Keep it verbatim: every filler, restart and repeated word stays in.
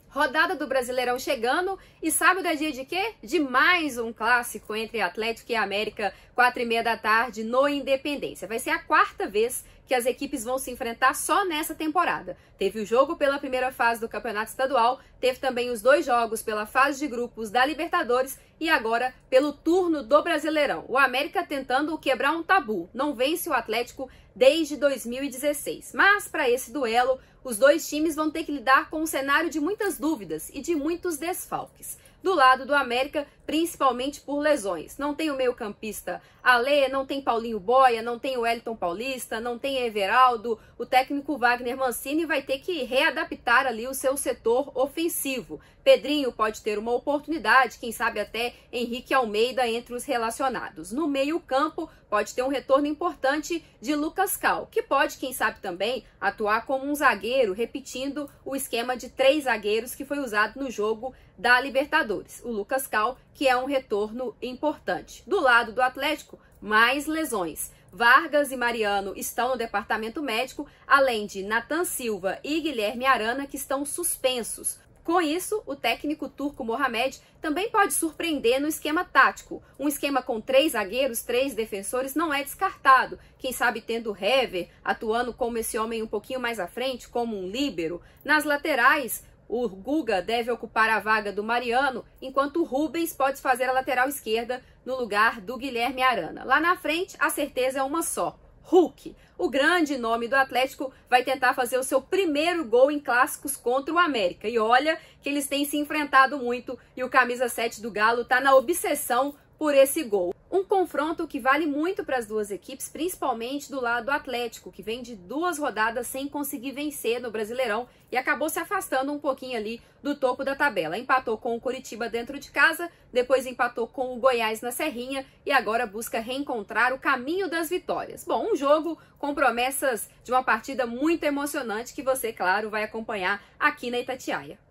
Rodada do Brasileirão chegando e sábado é dia de quê? De mais um clássico entre Atlético e América, quatro e meia da tarde no Independência. Vai ser a quarta vez que as equipes vão se enfrentar só nessa temporada. Teve o jogo pela primeira fase do Campeonato Estadual, teve também os dois jogos pela fase de grupos da Libertadores e agora pelo turno do Brasileirão. O América tentando quebrar um tabu, não vence o Atlético desde dois mil e dezesseis. Mas para esse duelo, os dois times vão ter que lidar com um cenário de muitas dúvidas e de muitos desfalques. Do lado do América, principalmente por lesões. Não tem o meio-campista Alê, não tem Paulinho Boia, não tem o Wellington Paulista, não tem Everaldo. O técnico Wagner Mancini vai ter que readaptar ali o seu setor ofensivo. Pedrinho pode ter uma oportunidade, quem sabe até Henrique Almeida entre os relacionados. No meio-campo, pode ter um retorno importante de Lucas Cal, que pode, quem sabe também, atuar como um zagueiro, repetindo o esquema de três zagueiros que foi usado no jogo da Libertadores. O Lucas Cal, que é um retorno importante. Do lado do Atlético, mais lesões. Vargas e Mariano estão no departamento médico, além de Nathan Silva e Guilherme Arana, que estão suspensos. Com isso, o técnico turco Mohamed também pode surpreender no esquema tático. Um esquema com três zagueiros, três defensores não é descartado. Quem sabe tendo o Hever atuando como esse homem um pouquinho mais à frente, como um líbero. Nas laterais, o Guga deve ocupar a vaga do Mariano, enquanto o Rubens pode fazer a lateral esquerda no lugar do Guilherme Arana. Lá na frente, a certeza é uma só: Hulk. O grande nome do Atlético vai tentar fazer o seu primeiro gol em clássicos contra o América. E olha que eles têm se enfrentado muito e o camisa sete do Galo está na obsessão por esse gol. Um confronto que vale muito para as duas equipes, principalmente do lado do Atlético, que vem de duas rodadas sem conseguir vencer no Brasileirão e acabou se afastando um pouquinho ali do topo da tabela. Empatou com o Coritiba dentro de casa, depois empatou com o Goiás na Serrinha e agora busca reencontrar o caminho das vitórias. Bom, um jogo com promessas de uma partida muito emocionante que você, claro, vai acompanhar aqui na Itatiaia.